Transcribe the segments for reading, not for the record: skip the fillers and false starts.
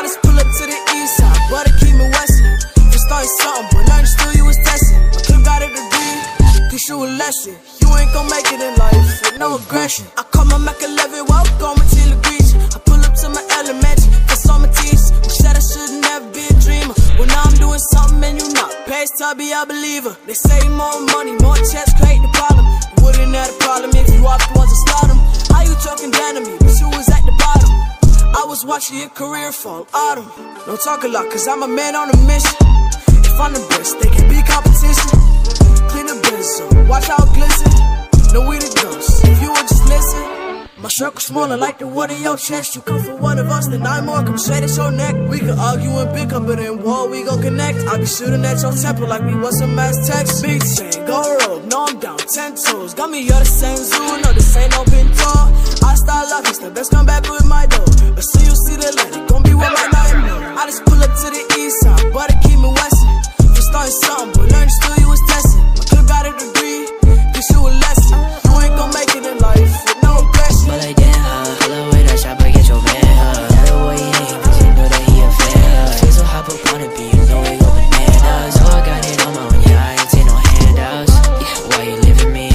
I just pull up to the east side, but it keep me westin'. Just starting something, but learning still you was testing. My clip got a degree, teach you a lesson. You ain't gon' make it in life with no aggression. I call my Mac 11, welcome to the beach. I pull up to my elementary, cause all my teachers who said I should never be a dreamer. Well now I'm doing something and you not. Past to be a believer. They say more money, more checks create the problem. Wouldn't have a problem if you off the ones that start them. How you talking down to me, but you was at the bottom. I was watching your career fall autumn. Don't talk a lot, cause I'm a man on a mission. If I'm the best, they can be competition. Clean the business up, watch how it glisten. Know we the ghosts, if you would just listen. My circle smaller like the wood in your chest. You come for one of us, then I'm more, come straight at your neck. We can argue and pick up, but in war we gon' connect. I be shooting at your temple like we was some mass text. Big chain, go rogue, no I'm down, 10 toes. Got me, you're the same zoo, no this ain't no been tall. I start lucky, the best come back with my dough. But see you see the light, it gon' be with my nightmare. I just pull up to the east side, but it keep me westin'. Just starting something, but learning still you was testing. My clip got a degree, teach you a lesson. You ain't gon' make it in life with no aggression. But like damn, hold up with that shopper, get your man, Tell the way he ain't, cause you know that he a fan, Feel so hop up on the beat, you know we go bananas. So I got it on my own, yeah, I ain't take no handouts. Yeah, why you leaving me?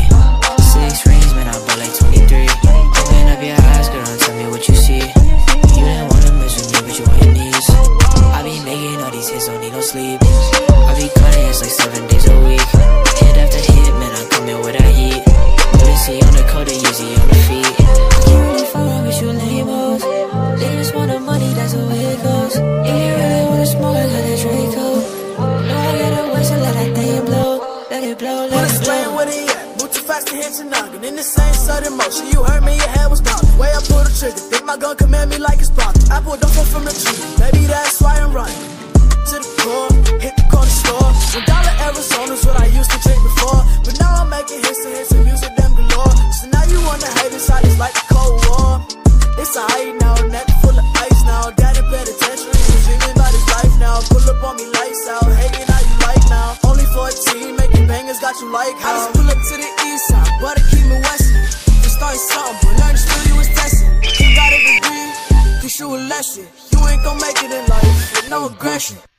6 rings, man, I bought like 23. Open up your eyes, girl, and tell me what you see. You didn't wanna mess with me, but you on your knees. I be making all these hits, don't need no sleep. I be cutting hits like 7 days a week. Hit after hit, man, I'm coming with that heat. Lucy on the coat, easy on the feet. You really fuck with you labels. They just want the money, that's the way it goes. Yeah, you really wanna smoke, got that Draco. No, I gotta wait to let that thing blow. Let it blow, let it blow. Where they at? Move too fast to hit your noggin. In the same sudden motion, you heard me, your head was down. Way I pull the trigger, think my gun command me like it's poppin'. I pulled off from the tree, maybe that's why I'm running. To the core, hit the corner store. $1 Arizona's what I used to drink before. But now I'm making hits and music them galore. So now you wanna hate inside, it's like a Cold War. It's a height now, neck full of ice now. Daddy penitentiary, he's dreaming about his life now. Pull up on me lights out, hating how you like now. Only 14, making bangers got you like how. I just pull up to the east side, but it keep me westin'. Just starting something, but learning still you was testing. You got a degree, teach you a lesson. You ain't gon' make it in life with no aggression.